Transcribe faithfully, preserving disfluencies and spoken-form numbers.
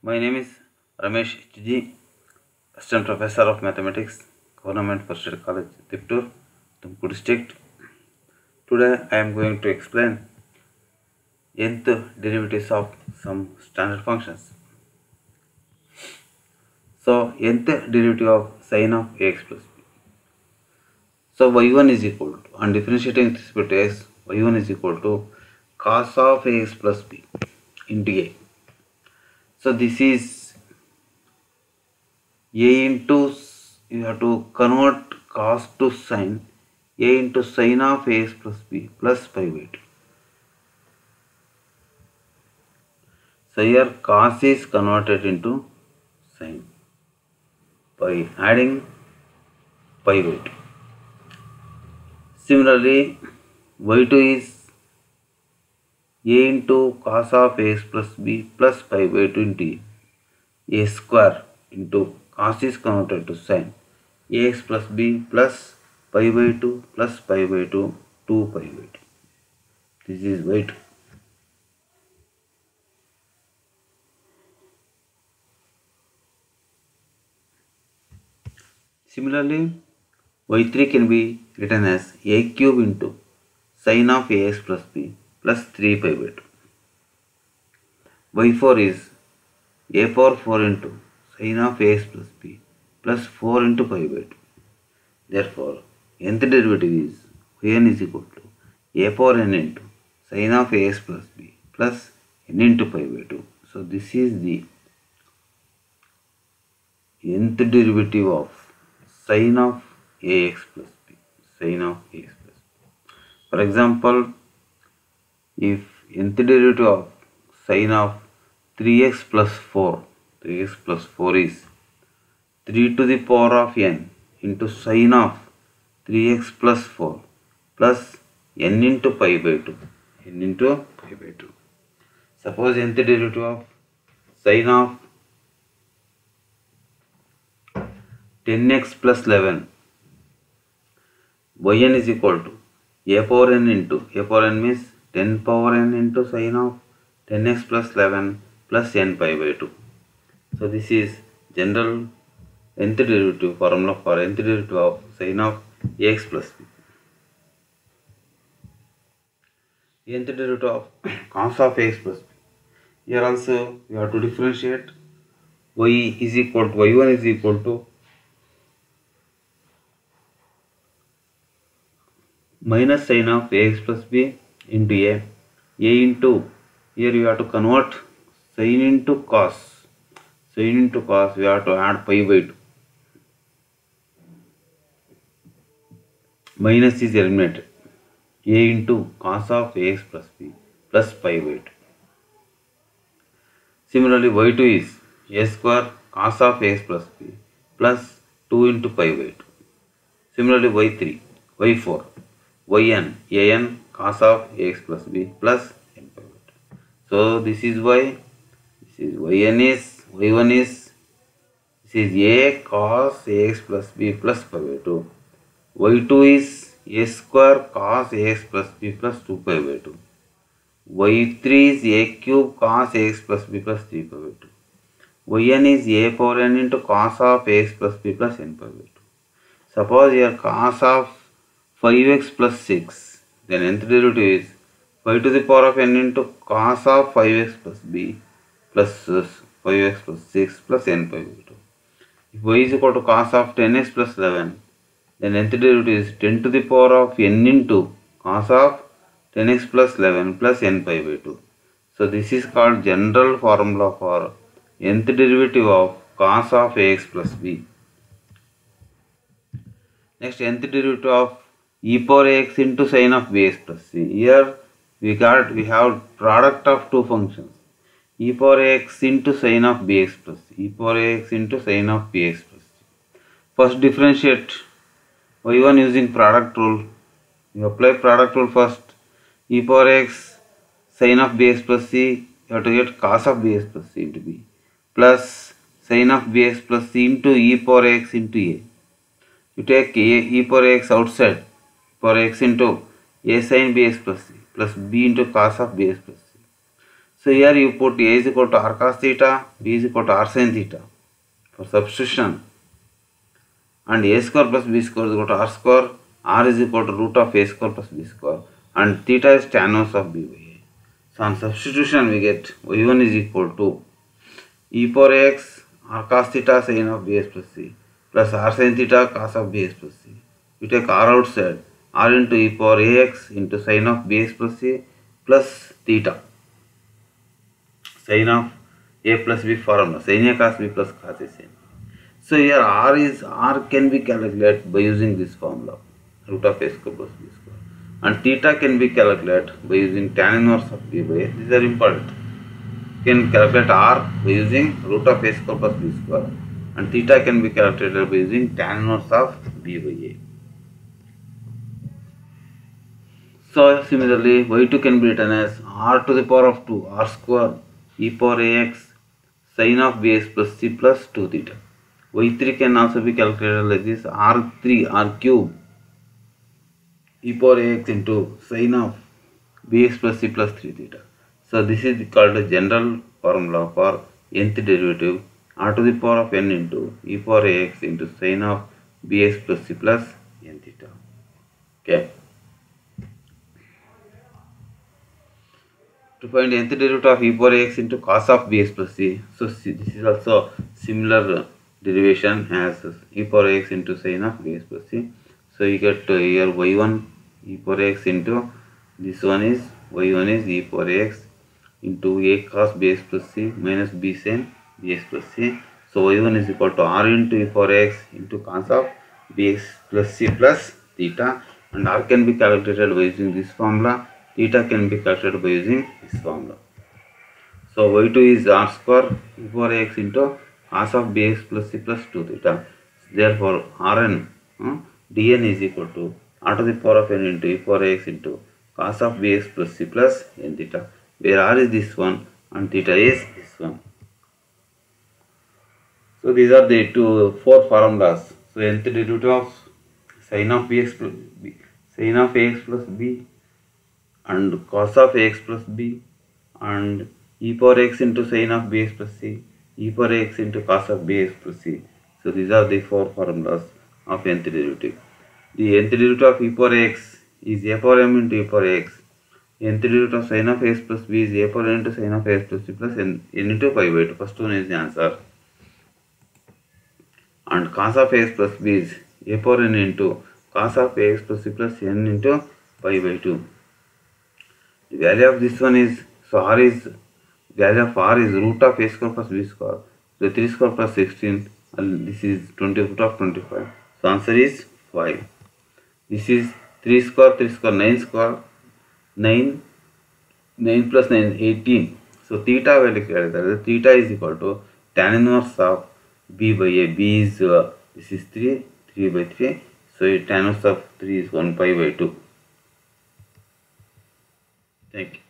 My name is Ramesh H G, Assistant Professor of Mathematics, Government First Aid College, Tiptur, Tumkur District. Today I am going to explain nth derivatives of some standard functions. So, nth derivative of sine of ax plus b. So, y one is equal to, on differentiating with respect to x, y one is equal to cos of ax plus b into a. So, this is a into, you have to convert cos to sine, a into sine of ax plus b plus pi by two. So here cos is converted into sine by adding pi by two. Similarly, y two is a into cos of ax plus b plus pi by two into a, a square into cos is converted to sine, ax plus b plus pi by two plus pi by two, two pi by two. This is y two. Similarly, y three can be written as a cube into sine of ax plus b plus three pi by two. y four is a power four into sine of ax plus b plus four into pi by two. Therefore, nth derivative is yn is equal to a power n into sine of ax plus b plus n into pi by two. So, this is the nth derivative of sine of ax plus b, sine of ax plus b. For example, if nth derivative of sine of three x plus four, three x plus four is three to the power of n into sine of three x plus four plus n into pi by two, n into pi by two. Suppose nth derivative of sine of ten x plus eleven, yn is equal to a power n into, a power n means ten power n into sine of ten x plus eleven plus n pi by two. So, this is general nth derivative formula for nth derivative of sine of ax plus b. Nth derivative of cos of ax plus b. Here also we have to differentiate. Y is equal to, y one is equal to minus sine of ax plus b into a, a into, here you have to convert sine into cos, sine into cos we have to add pi by two, minus is eliminated, a into cos of ax plus b plus pi by two. Similarly, y two is a square cos of ax plus b plus two into pi by two. Similarly, y three, y four, yn, an cos of ax plus b plus n pi by two. So, this is y, this is yn is, y one is, this is a cos ax plus b plus pi by two. y two is a square cos ax plus b plus two pi by two. y three is a cube cos ax plus b plus three pi by two. yn is a power n into cos of ax plus b plus n pi by two. Suppose here cos of five x plus six, then nth derivative is five to the power of n into cos of five x plus b plus five x plus six plus n pi by two. If y is equal to cos of ten x plus eleven, then nth derivative is ten to the power of n into cos of ten x plus eleven plus n pi by two. So, this is called general formula for nth derivative of cos of ax plus b. Next, nth derivative of e power ax into sine of bx plus c. Here we got, we have product of two functions, e power ax into sine of bx plus c, e power ax into sine of bx plus c. First differentiate y one using product rule. You apply product rule first, e power x sine of bx plus c, you have to get cos of bx plus c into b plus sine of bx plus c into e power x into a. You take a, e power x outside, e power x into a sin bx plus c plus b into cos of bx plus c. So here you put A is equal to r cos theta, B is equal to r sin theta for substitution, and A square plus B square is equal to r square, r is equal to root of A square plus B square, and theta is tan inverse of B by A. So on substitution we get y one is equal to e power x r cos theta sin of bs plus c plus r sin theta cos of bs plus c. You take r outside, r into e power ax into sin of bx plus c plus theta, sin of a plus b formula, sin a cos b plus cos a sin. So here r is r can be calculated by using this formula, root of a square plus b square, and theta can be calculated by using tan inverse of b by a. These are important. You can calculate r by using root of a square plus b square, and theta can be calculated by using tan inverse of b by a. So similarly, y two can be written as r to the power of two, r square e power ax sin of bx plus c plus two theta. y three can also be calculated like this, r three, r cube e power ax into sin of bx plus c plus three theta. So this is called a general formula for nth derivative, r to the power of n into e power ax into sin of bx plus c plus n theta. Okay. To find nth derivative of e power ax into cos of bx plus c, so this is also similar derivation as e power ax into sin of bx plus c. So you get uh, here y one e power x into, this one is y one is e power x into a cos bx plus c minus b sin bx plus c. So y one is equal to r into e power x into cos of bx plus c plus theta, and r can be calculated by using this formula, theta can be calculated by using this formula. So y two is r square e power x into cos of bx plus c plus two theta. Therefore Rn uh, dn is equal to r to the power of n into e power x into cos of bx plus c plus n theta, where r is this one and theta is this one. So these are the two four formulas. So nth derivative of sin of bx plus b, sin of ax plus b, and cos of ax plus b, and e power x into sin of bx plus c, e power x into cos of bx plus c. So these are the four formulas of nth derivative. The nth derivative of e power x is a power m into e power x. Nth derivative of sin of x plus b is a power n into sin of x plus b plus n, n into pi by two. First one is the answer. And cos of x plus b is a power n into cos of ax plus c plus n into pi by two. The value of this one is, so r is, value of r is root of a square plus b square. So three square plus sixteen, and this is twenty root of twenty-five. So answer is five. This is three square, three square, nine square, nine, nine plus nine, eighteen. So theta value calculated, theta is equal to tan inverse of b by a. B is, uh, this is three, three by three. So tan inverse of three is one pi by two. Thank you.